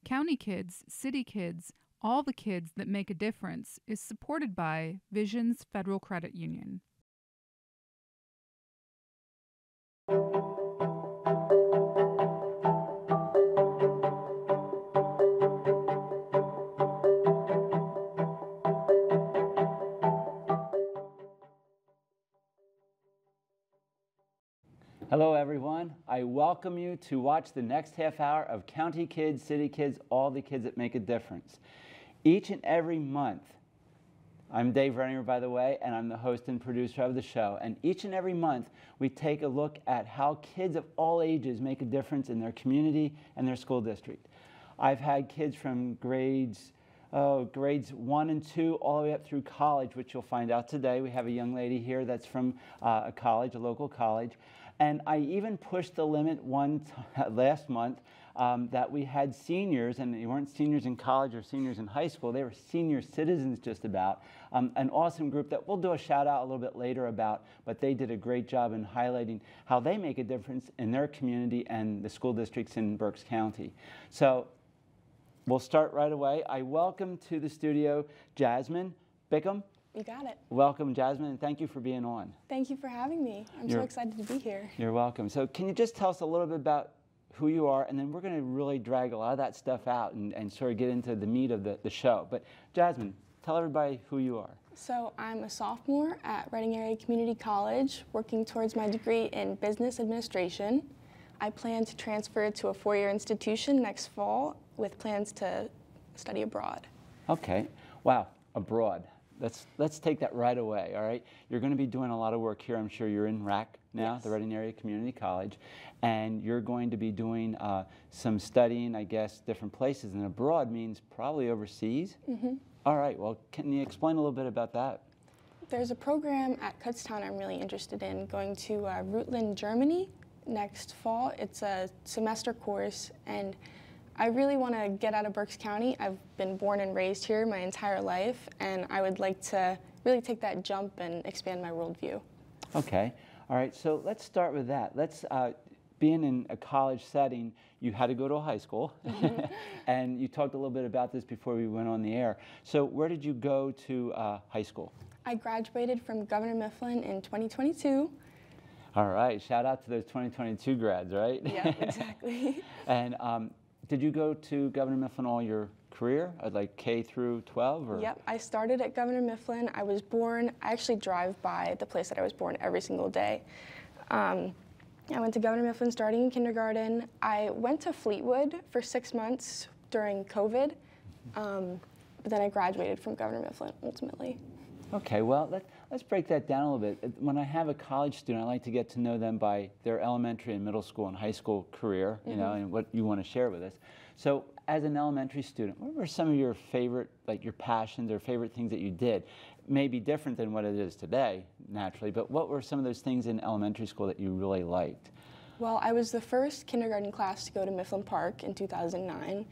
County Kids, City Kids, all the kids that make a difference is supported by Visions Federal Credit Union. Hello everyone, I welcome you to watch the next half hour of County Kids, City Kids, all the kids that make a difference. Each and every month, I'm Dave Renninger, by the way, and I'm the host and producer of the show, and each and every month we take a look at how kids of all ages make a difference in their community and their school district. I've had kids from grades 1 and 2 all the way up through college, which you'll find out today. We have a young lady here that's from a college, a local college. And I even pushed the limit last month that we had seniors, and they weren't seniors in college or seniors in high school, they were senior citizens just about. An awesome group that we'll do a shout out a little bit later about, but they did a great job in highlighting how they make a difference in their community and the school districts in Berks County. So we'll start right away. I welcome to the studio Jasmin Bickhman. You got it. Welcome, Jasmin, and thank you for being on. Thank you for having me. I'm so excited to be here. You're welcome. So can you just tell us a little bit about who you are, and then we're going to really drag a lot of that stuff out and sort of get into the meat of the show. But Jasmin, tell everybody who you are. So I'm a sophomore at Reading Area Community College, working towards my degree in business administration. I plan to transfer to a 4-year institution next fall with plans to study abroad. Okay. Wow. Abroad. Let's take that right away, all right? You're going to be doing a lot of work here. I'm sure you're in RAC now, yes. The Reading Area Community College, and you're going to be doing some studying, I guess, different places, and abroad means probably overseas? Mm-hmm. All right, well, can you explain a little bit about that? There's a program at Kutztown I'm really interested in, going to Rutland, Germany next fall. It's a semester course, and I really want to get out of Berks County. I've been born and raised here my entire life, and I would like to really take that jump and expand my worldview. Okay. All right. So let's start with that. Being in a college setting, you had to go to a high school, mm-hmm. And you talked a little bit about this before we went on the air. So where did you go to high school? I graduated from Governor Mifflin in 2022. All right. Shout out to those 2022 grads, right? Yeah, exactly. And did you go to Governor Mifflin all your career, like K through 12? Or? Yep, I started at Governor Mifflin. I actually drive by the place that I was born every single day. I went to Governor Mifflin starting in kindergarten. I went to Fleetwood for 6 months during COVID, but then I graduated from Governor Mifflin ultimately. Okay, well, let's break that down a little bit. When I have a college student, I like to get to know them by their elementary and middle school and high school career, you know, and what you want to share with us. So as an elementary student, what were some of your favorite, like your passions or favorite things that you did? Maybe different than what it is today, naturally, but what were some of those things in elementary school that you really liked? Well, I was the first kindergarten class to go to Mifflin Park in 2009.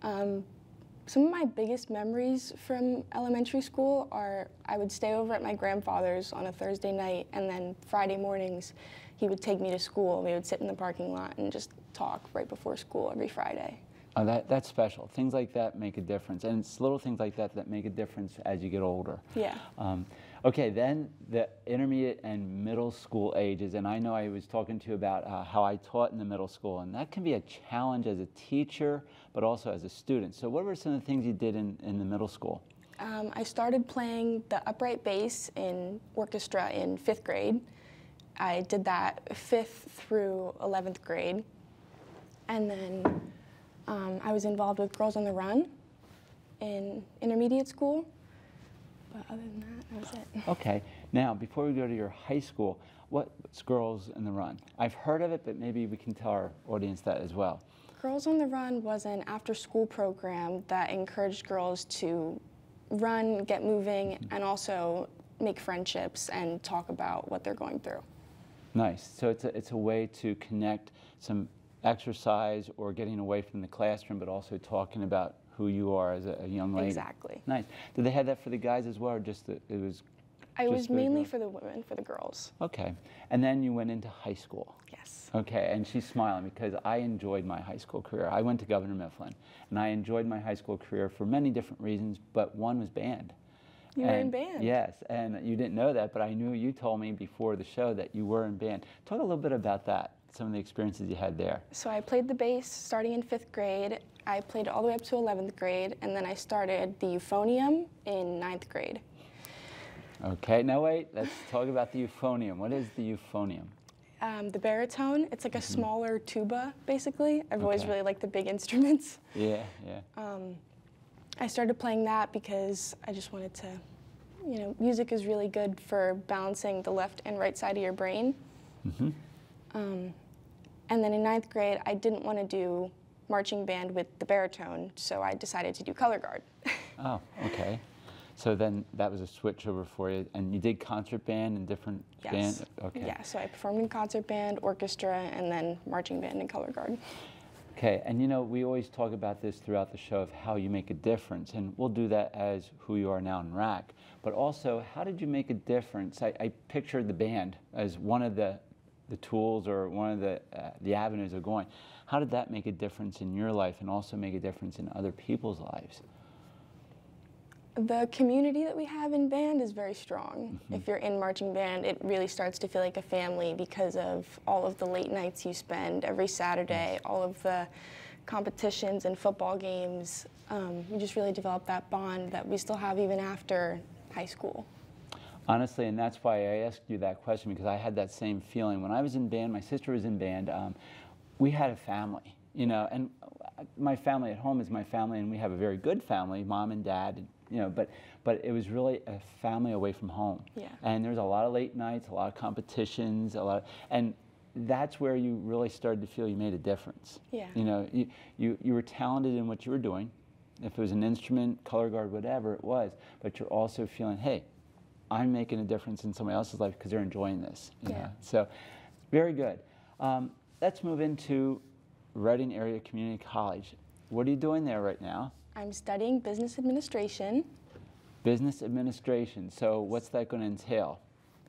Some of my biggest memories from elementary school are I would stay over at my grandfather's on a Thursday night, and then Friday mornings he would take me to school. We would sit in the parking lot and just talk right before school every Friday. Oh, that's special. Things like that make a difference, and it's little things like that that make a difference as you get older. Yeah. Okay, then the intermediate and middle school ages, and I know I was talking to you about how I taught in the middle school, and that can be a challenge as a teacher, but also as a student. So what were some of the things you did in the middle school? I started playing the upright bass in orchestra in 5th grade. I did that 5th through 11th grade. And then I was involved with Girls on the Run in intermediate school. But other than that was it. Okay. Now, before we go to your high school, what's Girls on the Run? I've heard of it, but maybe we can tell our audience that as well. Girls on the Run was an after-school program that encouraged girls to run, get moving, and also make friendships and talk about what they're going through. Nice. So it's a way to connect some exercise or getting away from the classroom, but also talking about who you are as a young lady. Exactly. Nice. Did they have that for the guys as well, or just it was I Just was for the mainly girls? for the women, for the girls. Okay. And then you went into high school. Yes. Okay, and she's smiling because I enjoyed my high school career. I went to Governor Mifflin, and I enjoyed my high school career for many different reasons, but one was band. You were in band? Yes, and you didn't know that, but I knew you told me before the show that you were in band. Talk a little bit about that, some of the experiences you had there. So I played the bass starting in 5th grade. I played all the way up to 11th grade, and then I started the euphonium in 9th grade. Okay, now wait, let's talk about the euphonium. What is the euphonium? The baritone, it's like a smaller tuba, basically. I've always really liked the big instruments. Yeah, yeah. I started playing that because I just wanted to, you know, music is really good for balancing the left and right side of your brain. And then in 9th grade, I didn't want to do marching band with the baritone, so I decided to do color guard. Oh, okay. So then that was a switch over for you, and you did concert band and different bands? Okay. Yeah, so I performed in concert band, orchestra, and then marching band and color guard. Okay, and you know, we always talk about this throughout the show of how you make a difference, and we'll do that as who you are now in RAC. But also, how did you make a difference? I pictured the band as one of the tools or one of the avenues of going. How did that make a difference in your life and also make a difference in other people's lives? The community that we have in band is very strong. If you're in marching band, it really starts to feel like a family because of all of the late nights you spend every Saturday, all of the competitions and football games. We just really developed that bond that we still have even after high school. Honestly, and that's why I asked you that question, because I had that same feeling. When I was in band, my sister was in band, we had a family, you know, and my family at home is my family, and we have a very good family, mom and dad, you know, but it was really a family away from home. Yeah. And there was a lot of late nights, a lot of competitions, and that's where you really started to feel you made a difference. Yeah. You know, you were talented in what you were doing, if it was an instrument, color guard, whatever it was, but you're also feeling, hey, I'm making a difference in somebody else's life because they're enjoying this. You know? So, very good. Let's move into Reading Area Community College. What are you doing there right now? I'm studying business administration. Business administration. So what's that going to entail?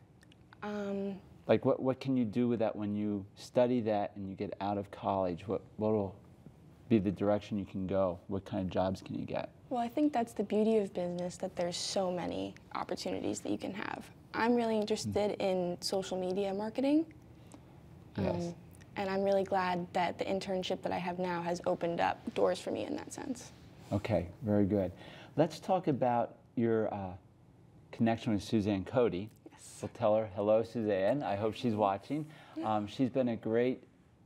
Like what can you do with that when you study that and you get out of college? What will be the direction you can go? What kind of jobs can you get? Well, I think that's the beauty of business, that there's so many opportunities that you can have. I'm really interested in social media marketing. Yes. And I'm really glad that the internship that I have now has opened up doors for me in that sense. Okay, very good. Let's talk about your connection with Suzanne Cody. Yes. We'll tell her, hello, Suzanne. I hope she's watching. She's been a great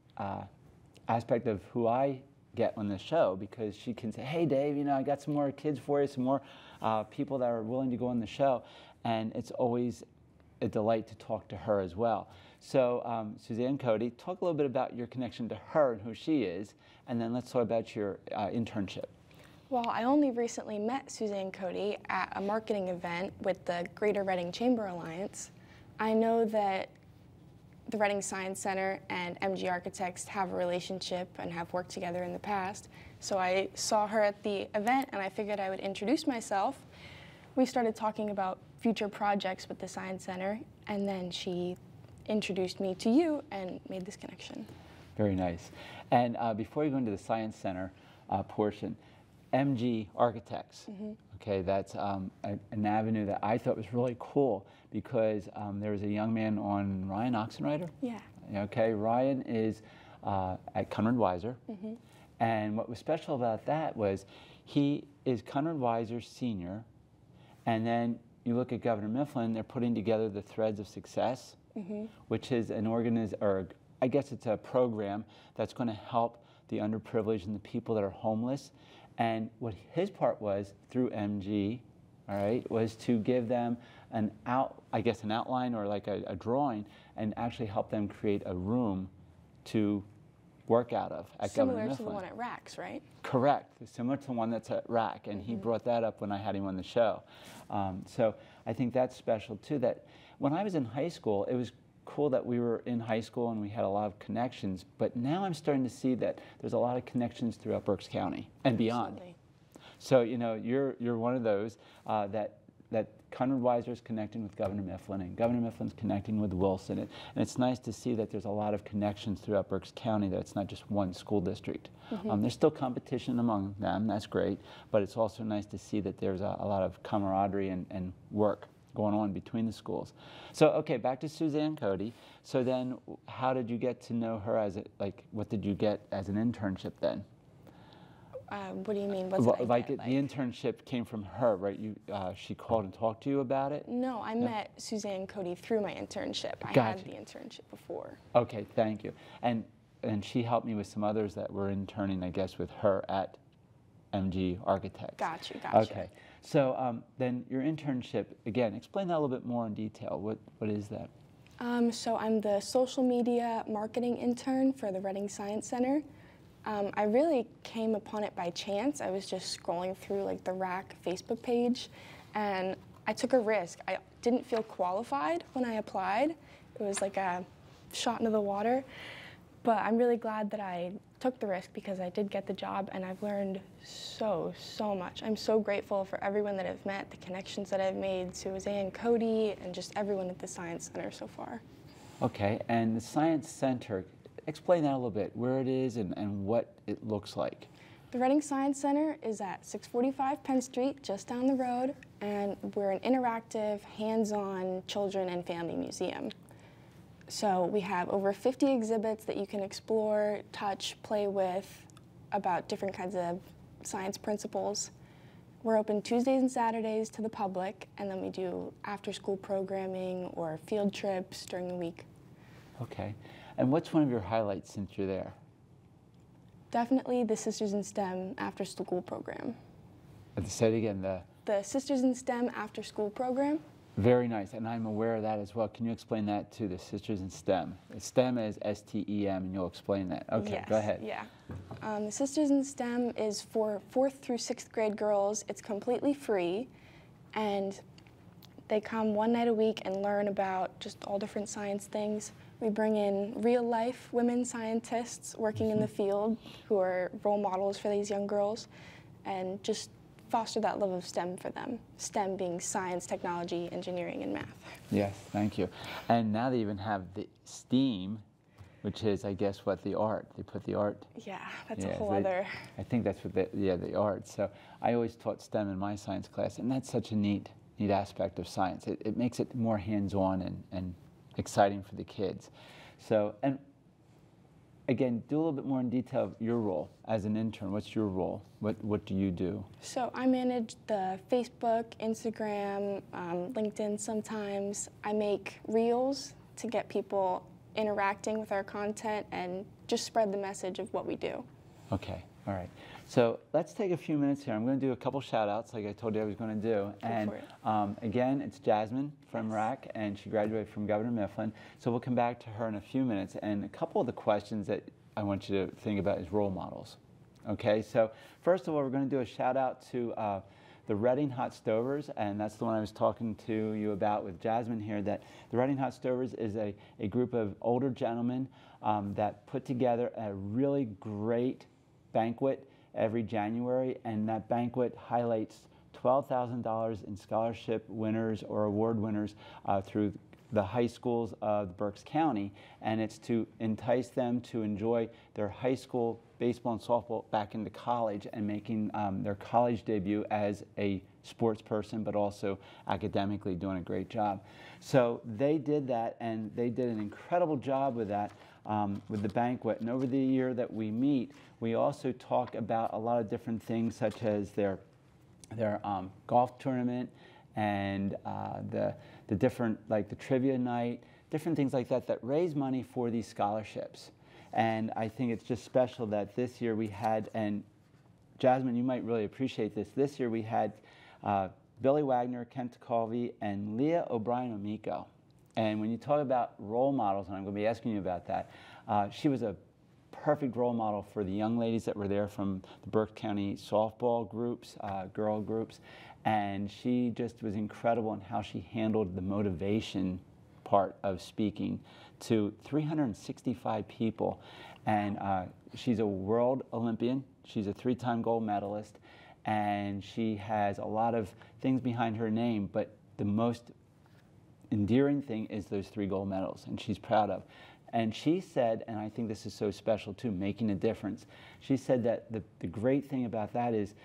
aspect of who I get on the show, because she can say, hey, Dave, you know, I got some more kids for you, some more people that are willing to go on the show. And it's always a delight to talk to her as well. So Suzanne Cody, talk a little bit about your connection to her and who she is, and then let's talk about your internship. Well, I only recently met Suzanne Cody at a marketing event with the Greater Reading Chamber Alliance. I know that the Reading Science Center and MG Architects have a relationship and have worked together in the past. So I saw her at the event and I figured I would introduce myself. We started talking about future projects with the Science Center, and then she introduced me to you and made this connection. Very nice. And before you go into the Science Center portion, MG Architects, okay, that's an avenue that I thought was really cool, because there was a young man on Ryan Oxenreiter. Yeah. Okay, Ryan is at Conrad Weiser, and what was special about that was he is Conrad Weiser's senior, and then you look at Governor Mifflin, they're putting together the Threads of Success, which is an or I guess it's a program that's going to help the underprivileged and the people that are homeless. And what his part was through MG, all right, was to give them an outline or like a drawing, and actually help them create a room to work out of at Governor Mifflin. Similar to the one at RACS, right? Correct, similar to the one that's at RAC, and he brought that up when I had him on the show. So I think that's special too, that when I was in high school, it was cool that we were in high school and we had a lot of connections, but now I'm starting to see that there's a lot of connections throughout Berks County and beyond. Absolutely. So, you know, you're one of those that Conrad Weiser's connecting with Governor Mifflin, and Governor Mifflin's connecting with Wilson. And it's nice to see that there's a lot of connections throughout Berks County, that it's not just one school district. There's still competition among them, that's great, but it's also nice to see that there's a lot of camaraderie and work going on between the schools. So, okay, back to Suzanne Cody. So then, how did you get to know her as what did you get as an internship then? What do you mean? What did I get? The internship came from her, right? She called and talked to you about it? No, I met Suzanne Cody through my internship. Gotcha. I had the internship before. Okay, thank you. And she helped me with some others that were interning, I guess, with her at MG Architects. Gotcha, gotcha. Okay, so then your internship, again, explain that a little bit more in detail. What is that? So I'm the social media marketing intern for the Reading Science Center. I really came upon it by chance. I was just scrolling through like the RAC Facebook page, and I took a risk. I didn't feel qualified when I applied. It was like a shot into the water. But I'm really glad that I took the risk, because I did get the job, and I've learned so much. I'm so grateful for everyone that I've met, the connections that I've made, Suzanne, Cody, and just everyone at the Science Center so far. Okay, and the Science Center, explain that a little bit, where it is and what it looks like. The Reading Science Center is at 645 Penn Street, just down the road, and we're an interactive, hands-on children and family museum. So we have over 50 exhibits that you can explore, touch, play with about different kinds of science principles. We're open Tuesdays and Saturdays to the public, and then we do after-school programming or field trips during the week. Okay. And what's one of your highlights since you're there? Definitely the Sisters in STEM after-school program. Say it again. The Sisters in STEM after-school program. Very nice, and I'm aware of that as well. Can you explain that to the Sisters in STEM? STEM is S-T-E-M, and you'll explain that. Okay, yes, go ahead. Yeah. The Sisters in STEM is for 4th through 6th grade girls. It's completely free, and they come one night a week and learn about just all different science things. We bring in real-life women scientists working in the field who are role models for these young girls, and just foster that love of STEM for them. STEM being science, technology, engineering, and math. Yes, thank you. And now they even have the STEAM, which is, I guess, what, the art. They put the art. Yeah, that's a whole other. I think that's what the art. So I always taught STEM in my science class, and that's such a neat aspect of science. It makes it more hands-on and exciting for the kids. So, and again, do a little bit more in detail of your role as an intern. What's your role? What do you do? So I manage the Facebook, Instagram, LinkedIn sometimes. I make reels to get people interacting with our content and just spread the message of what we do. Okay, all right. So let's take a few minutes here. I'm going to do a couple shout outs like I told you I was going to do. Go for it. Again, it's Jasmin from RAC, and she graduated from Governor Mifflin. So we'll come back to her in a few minutes. And a couple of the questions that I want you to think about is role models. Okay, so first of all, we're going to do a shout out to the Reading Hot Stovers, and that's the one I was talking to you about with Jasmin here, that the Reading Hot Stovers is a group of older gentlemen that put together a really great banquet every January, and that banquet highlights $12,000 in scholarship winners or award winners through the high schools of Berks County, and it's to entice them to enjoy their high school baseball and softball back into college and making their college debut as a sports person, but also academically doing a great job. So they did that, and they did an incredible job with that, with the banquet. And over the year that we meet, we also talk about a lot of different things, such as their golf tournament and the different, like the trivia night, different things like that that raise money for these scholarships. And I think it's just special that this year we had, and Jasmin, you might really appreciate this year we had Billy Wagner, Kent Colvey, and Leah O'Brien-Amico. And when you talk about role models, and I'm going to be asking you about that, she was a perfect role model for the young ladies that were there from the Berks County softball groups, girl groups, and she just was incredible in how she handled the motivation part of speaking to 365 people. And she's a world Olympian, she's a 3-time gold medalist, and she has a lot of things behind her name, but the most endearing thing is those 3 gold medals, and she's proud of. And she said, and I think this is so special too, making a difference. She said that the great thing about that is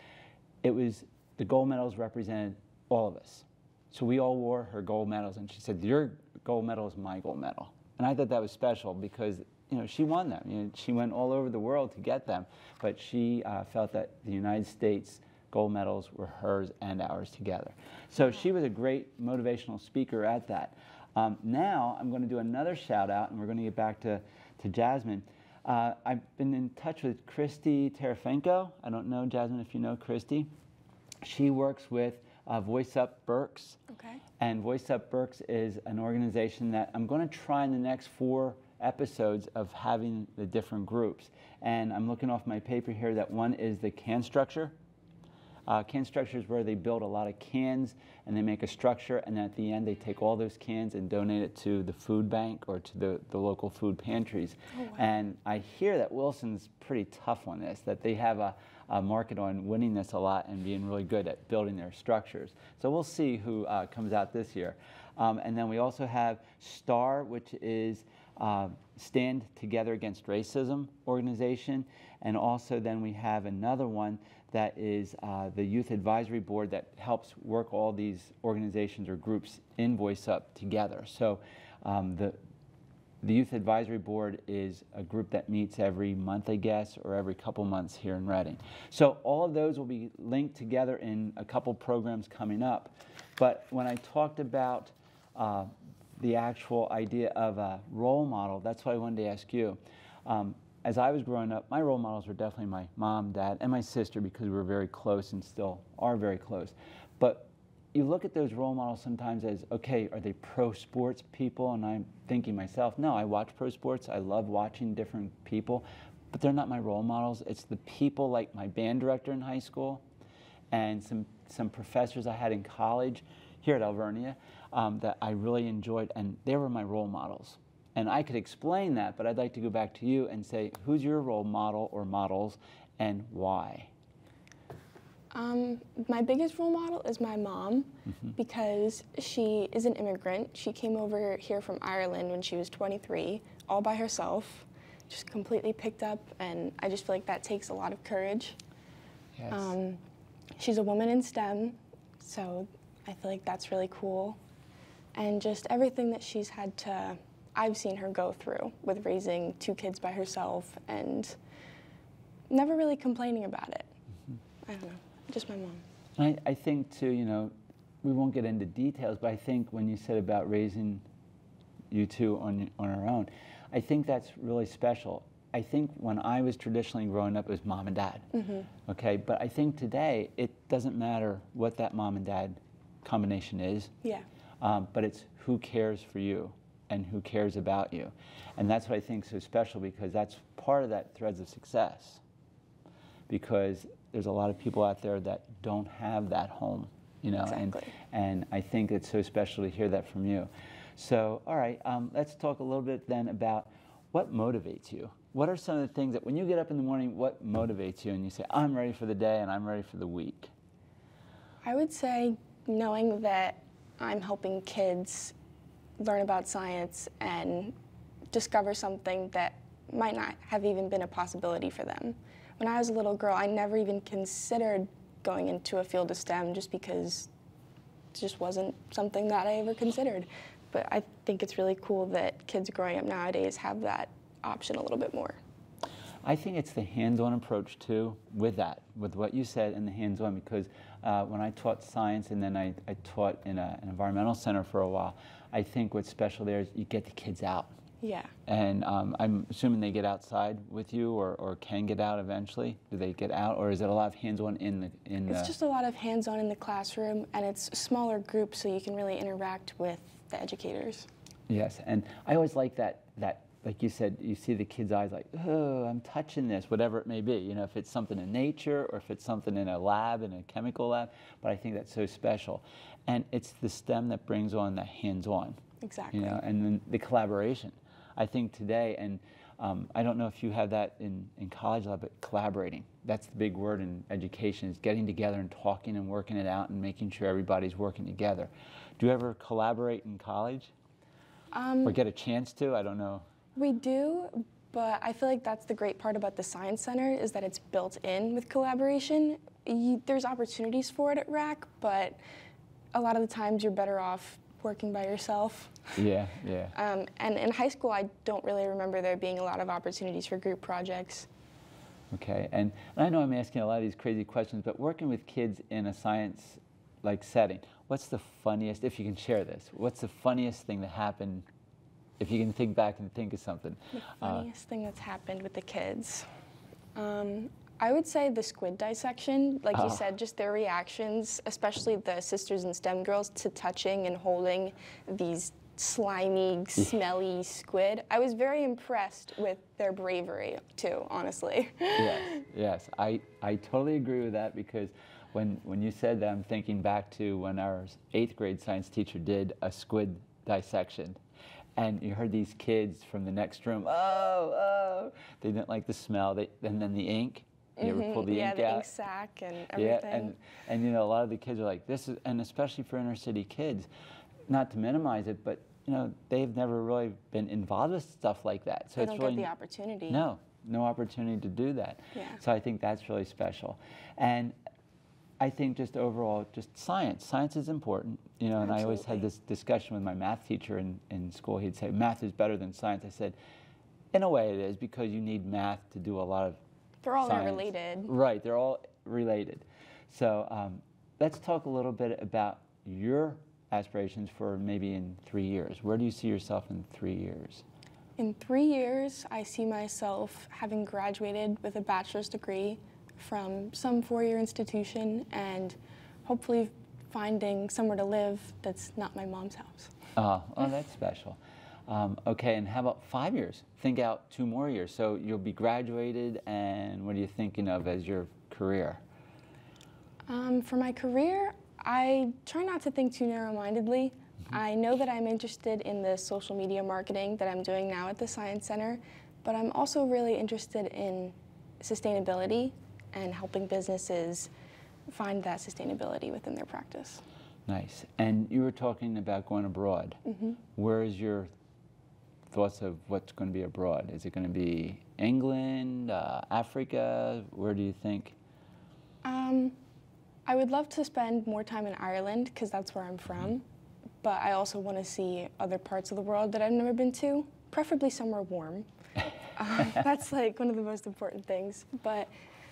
the gold medals represented all of us. So we all wore her gold medals, and she said, your gold medal is my gold medal. And I thought that was special because, you know, she won them. You know, she went all over the world to get them, but she felt that the United States gold medals were hers and ours together. So she was a great motivational speaker at that. Now I'm going to do another shout out, and we're going to get back to Jasmin. I've been in touch with Christy Terafenko. I don't know, Jasmin, if you know Christy. She works with Voice Up Berks. Okay. And Voice Up Berks is an organization that I'm going to try in the next 4 episodes of having the different groups. And I'm looking off my paper here that one is the can structure. Can structure is where they build a lot of cans and they make a structure, and at the end they take all those cans and donate it to the food bank or to the local food pantries. Oh, wow. And I hear that Wilson's pretty tough on this, that they have a market on winning this a lot and being really good at building their structures. So we'll see who comes out this year. And then we also have STAR, which is Stand Together Against Racism organization. And also then we have another one that is the Youth Advisory Board that helps work all these organizations or groups in Voice Up together. So the Youth Advisory Board is a group that meets every month, I guess, or every couple months here in Reading. So all of those will be linked together in a couple programs coming up. But when I talked about the actual idea of a role model, that's why I wanted to ask you. As I was growing up, my role models were definitely my mom, dad, and my sister, because we were very close and still are very close. But you look at those role models sometimes as, okay, are they pro sports people? And I'm thinking myself, no, I watch pro sports. I love watching different people, but they're not my role models. It's the people like my band director in high school and some professors I had in college here at Alvernia that I really enjoyed, and they were my role models. And I could explain that, but I'd like to go back to you and say, who's your role model or models and why? My biggest role model is my mom, because she is an immigrant. She came over here from Ireland when she was 23, all by herself, just completely picked up, and I just feel like that takes a lot of courage. Yes. She's a woman in STEM, so I feel like that's really cool. And just everything that she's had to, I've seen her go through with raising 2 kids by herself and never really complaining about it. I don't know. Just my mom. I think too, you know, we won't get into details, but I think when you said about raising you 2 on our own, I think that's really special. I think when I was traditionally growing up, it was mom and dad. Okay, but I think today it doesn't matter what that mom and dad combination is. Yeah. But it's who cares for you and who cares about you, and that's what I think is so special, because that's part of that threads of success. Because there's a lot of people out there that don't have that home, you know, exactly. and I think it's so special to hear that from you. So, all right, let's talk a little bit then about what motivates you. What are some of the things that when you get up in the morning, what motivates you and you say, I'm ready for the day and I'm ready for the week? I would say knowing that I'm helping kids learn about science and discover something that might not have even been a possibility for them. When I was a little girl, I never even considered going into a field of STEM just because it just wasn't something that I ever considered. But I think it's really cool that kids growing up nowadays have that option a little bit more. I think it's the hands-on approach too with that, with what you said and the hands-on, because when I taught science and then I taught in an environmental center for a while, I think what's special there is you get the kids out. Yeah. And I'm assuming they get outside with you or can get out eventually. Do they get out, or is it a lot of hands-on in the... It's just a lot of hands-on in the classroom, and it's smaller groups so you can really interact with the educators. Yes, and I always like that like you said, you see the kids' eyes like, oh, I'm touching this, whatever it may be. You know, if it's something in nature or if it's something in a lab, in a chemical lab. But I think that's so special. And it's the STEM that brings on the hands-on. Exactly. You know, and then the collaboration. I think today, and I don't know if you have that in college level, but collaborating. That's the big word in education, is getting together and talking and working it out and making sure everybody's working together. Do you ever collaborate in college? Or get a chance to? I don't know. We do, but I feel like that's the great part about the Science Center, is that it's built in with collaboration. There's opportunities for it at RAC, but a lot of the times you're better off working by yourself. Yeah, yeah. And in high school, I don't really remember there being a lot of opportunities for group projects. Okay, and I know I'm asking a lot of these crazy questions, but working with kids in a science-like setting, what's the funniest, if you can share this, what's the funniest thing that happened, if you can think back and think of something? The funniest thing that's happened with the kids? I would say the squid dissection, like you said, just their reactions, especially the sisters and STEM girls, to touching and holding these slimy, smelly squid. I was very impressed with their bravery too, honestly. Yes, yes, I totally agree with that, because when you said that, I'm thinking back to when our 8th grade science teacher did a squid dissection, and you heard these kids from the next room, oh, they didn't like the smell, and then the ink. You ever pull the ink out? Yeah, the ink sac and everything. Yeah, and you know, a lot of the kids are like, this is, and especially for inner city kids, not to minimize it, but you know, they've never really been involved with stuff like that. So they it's don't really, get the opportunity. No opportunity to do that. Yeah. So I think that's really special. And I think just overall, just science. Science is important, you know, and I always had this discussion with my math teacher in school. He'd say, math is better than science. I said, in a way it is, because you need math to do a lot of They're all science. interrelated. Right, they're all related. So let's talk a little bit about your aspirations for maybe in 3 years. Where do you see yourself in 3 years? In 3 years, I see myself having graduated with a bachelor's degree from some 4-year institution, and hopefully finding somewhere to live that's not my mom's house. Oh, that's special. Okay, and how about 5 years? Think out 2 more years. So you'll be graduated, and what are you thinking of as your career? For my career, I try not to think too narrow-mindedly. I know that I'm interested in the social media marketing that I'm doing now at the Science Center, but I'm also really interested in sustainability and helping businesses find that sustainability within their practice. Nice. And you were talking about going abroad. Where is your thoughts of what's going to be abroad? Is it going to be England, Africa? Where do you think? I would love to spend more time in Ireland, because that's where I'm from, but I also want to see other parts of the world that I've never been to, preferably somewhere warm. That's like one of the most important things, but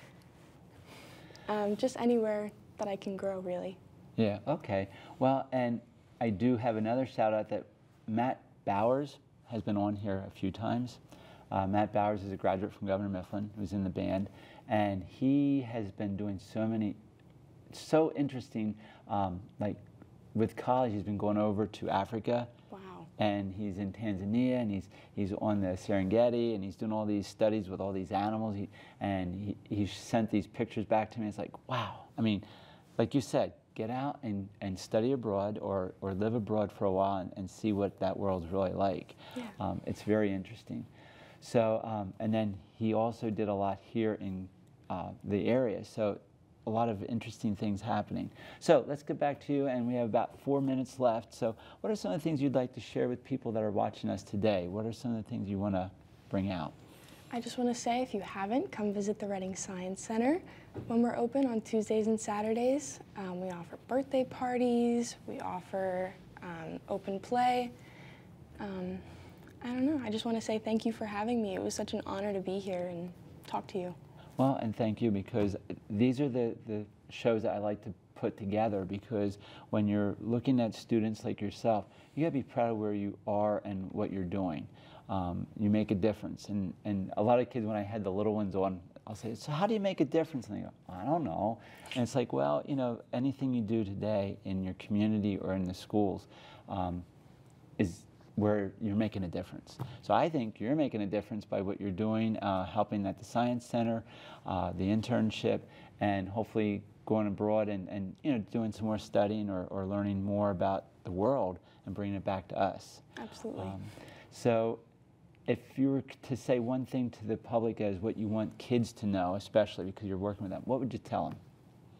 just anywhere that I can grow, really. Yeah, okay. Well, and I do have another shout out that Matt Bowers has been on here a few times. Matt Bowers is a graduate from Governor Mifflin, who's in the band, and he has been doing so interesting, like with college, he's been going over to Africa. Wow. And he's in Tanzania, and he's on the Serengeti, and he's doing all these studies with all these animals. He sent these pictures back to me. It's like, wow. I mean, like you said, get out and study abroad or live abroad for a while and see what that world's really like. Yeah. It's very interesting. So, and then he also did a lot here in the area. So a lot of interesting things happening. So let's get back to you, and we have about 4 minutes left. So what are some of the things you'd like to share with people that are watching us today? What are some of the things you want to bring out? I just want to say, if you haven't, come visit the Reading Science Center when we're open on Tuesdays and Saturdays. We offer birthday parties, we offer open play. I don't know, I just want to say thank you for having me. It was such an honor to be here and talk to you. Well, and thank you, because these are the shows that I like to put together, because when you're looking at students like yourself, you gotta be proud of where you are and what you're doing. You make a difference. And a lot of kids, when I had the little ones on, I'll say, so how do you make a difference? And they go, I don't know. And it's like, well, you know, anything you do today in your community or in the schools is where you're making a difference. So I think you're making a difference by what you're doing, helping at the Science Center, the internship, and hopefully going abroad and you know, doing some more studying or learning more about the world and bringing it back to us. Absolutely. So if you were to say one thing to the public as what you want kids to know, especially because you're working with them, what would you tell them?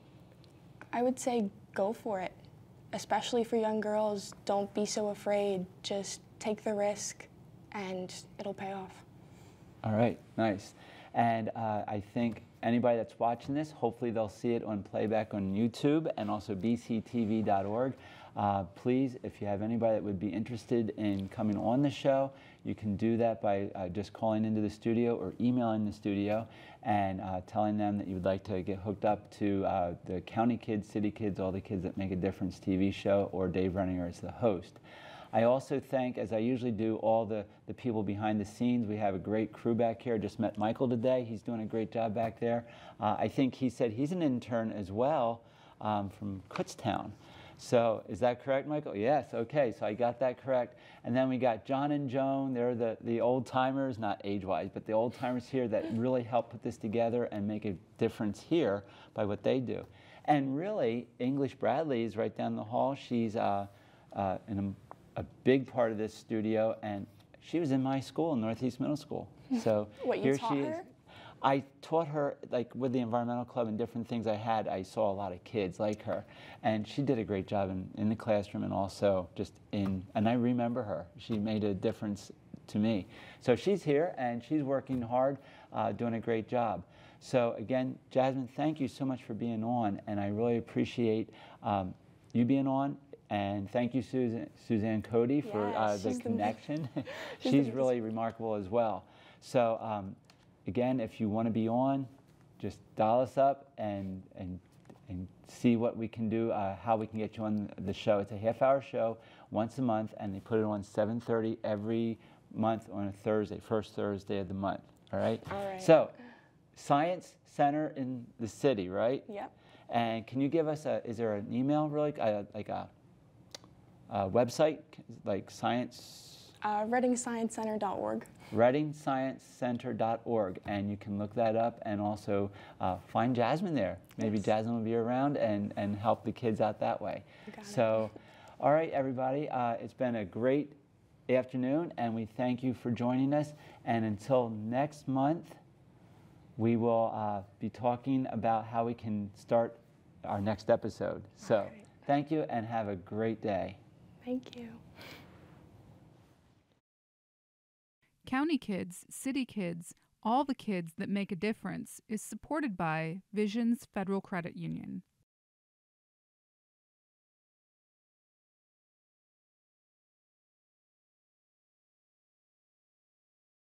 I would say go for it, especially for young girls. Don't be so afraid. Just take the risk, and it'll pay off. All right, nice. And I think anybody that's watching this, hopefully they'll see it on playback on YouTube and also bctv.org. Please, if you have anybody that would be interested in coming on the show, you can do that by just calling into the studio or emailing the studio and telling them that you would like to get hooked up to the County Kids, City Kids, All the Kids That Make a Difference TV show, or Dave Renninger as the host. I also thank, as I usually do, all the people behind the scenes. We have a great crew back here. Just met Michael today. He's doing a great job back there. I think he said he's an intern as well from Kutztown. So is that correct, Michael? Yes, okay, so I got that correct. And then we got John and Joan. They're the old-timers, not age-wise, but the old-timers here that really help put this together and make a difference here by what they do. And really, English Bradley is right down the hall. She's in a big part of this studio, and she was in my school, in Northeast Middle School. So What, you here taught she is. her? I taught her, like with the environmental club and different things I had, I saw a lot of kids like her. And she did a great job in the classroom and also just and I remember her. She made a difference to me. So she's here and she's working hard, doing a great job. So again, Jasmine, thank you so much for being on, and I really appreciate you being on. And thank you, Suzanne Cody, for the connection. She's really remarkable as well. So again, if you want to be on, just dial us up and see what we can do, how we can get you on the show. It's a half-hour show once a month, and they put it on 7:30 every month on a Thursday, first Thursday of the month. All right? All right. So, Science Center in the city, right? Yep. And can you give us is there an email, really, like a website, like science? ReadingScienceCenter.org. ReadingScienceCenter.org, and you can look that up and also find Jasmine there. Maybe Jasmine will be around and help the kids out that way. So, all right, everybody, it's been a great afternoon, and we thank you for joining us. And until next month, we will be talking about how we can start our next episode. So, thank you, and have a great day. Thank you. County Kids, City Kids, All the Kids That Make a Difference is supported by Visions Federal Credit Union.